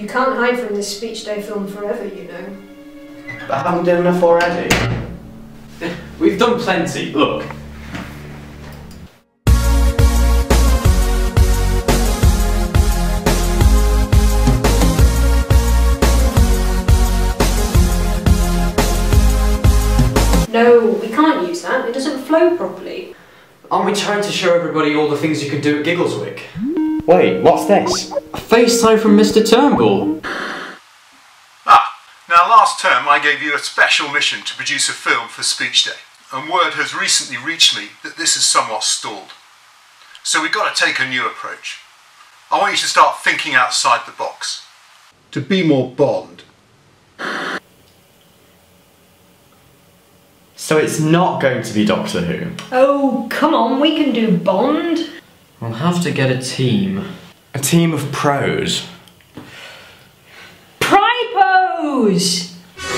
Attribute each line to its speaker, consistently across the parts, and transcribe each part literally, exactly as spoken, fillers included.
Speaker 1: You can't hide from this speech day film forever, you know.
Speaker 2: But haven't we done enough already?
Speaker 3: We've done plenty, look.
Speaker 1: No, we can't use that. It doesn't flow properly.
Speaker 3: Aren't we trying to show everybody all the things you can do at Giggleswick?
Speaker 2: Wait, what's this?
Speaker 3: A FaceTime from Mister Turnbull.
Speaker 4: Ah, now last term I gave you a special mission to produce a film for Speech Day, and word has recently reached me that this is somewhat stalled. So we've got to take a new approach. I want you to start thinking outside the box. To be more Bond.
Speaker 2: So it's not going to be Doctor Who?
Speaker 1: Oh, come on, we can do Bond.
Speaker 3: We'll have to get a team.
Speaker 2: A team of pros?
Speaker 1: Pripos!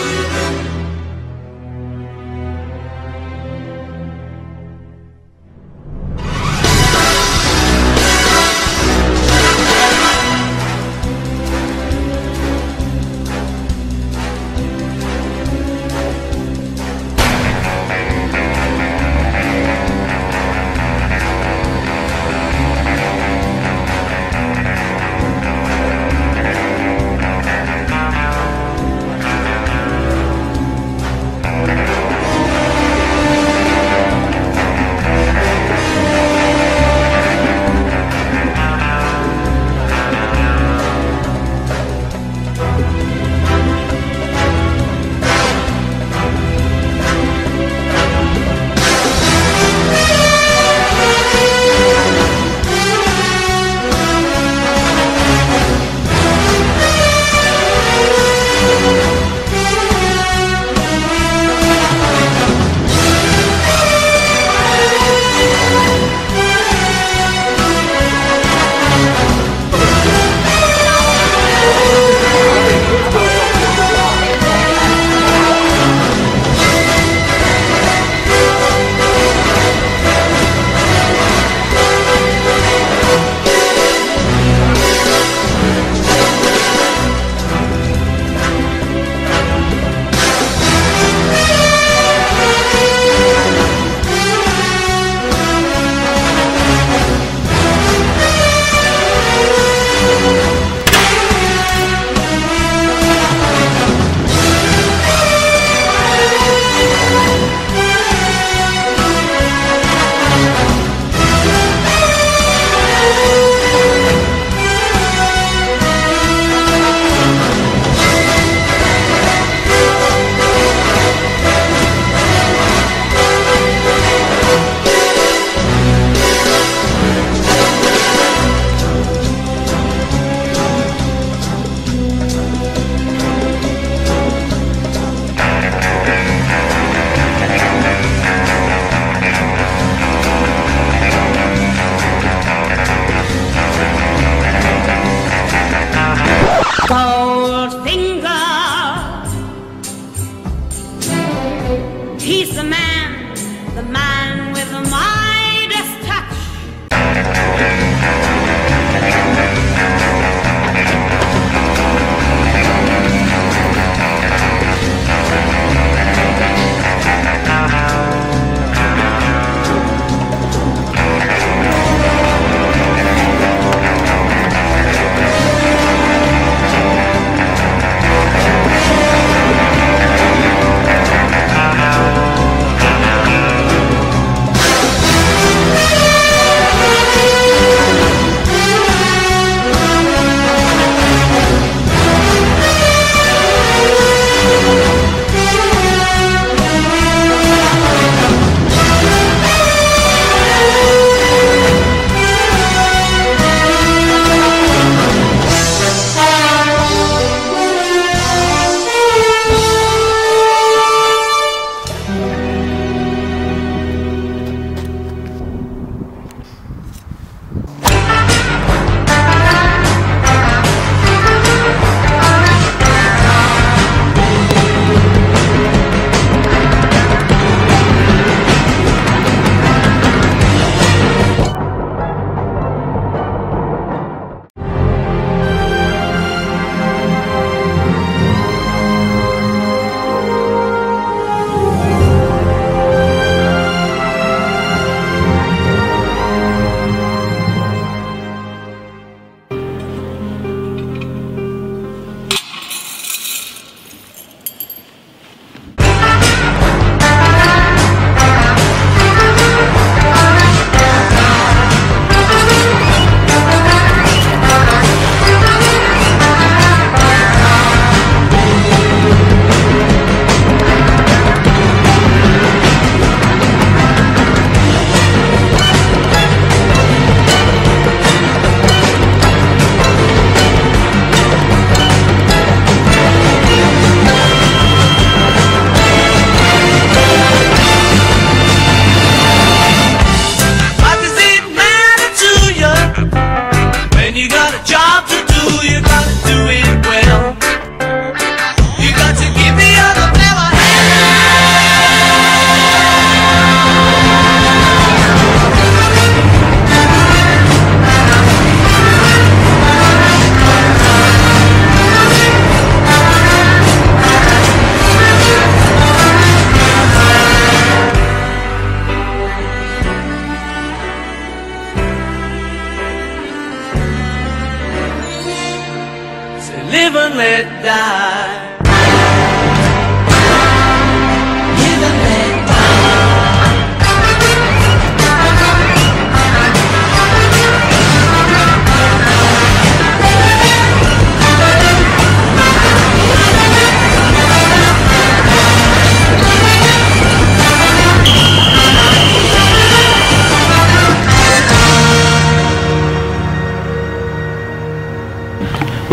Speaker 5: He's the man, the man with the Midas touch.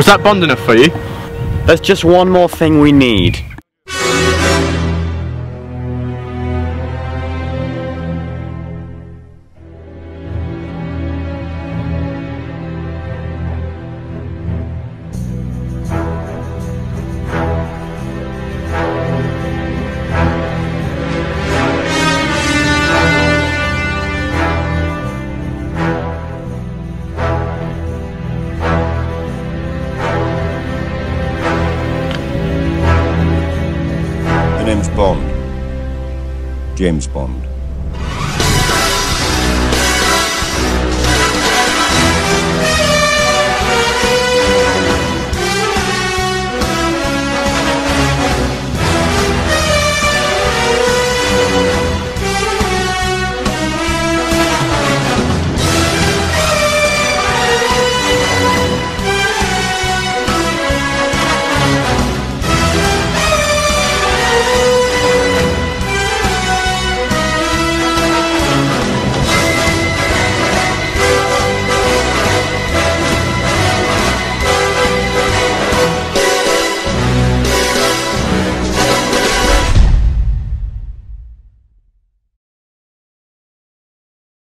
Speaker 6: Was that Bond enough for you?
Speaker 2: There's just one more thing we need.
Speaker 7: My name's Bond. James Bond.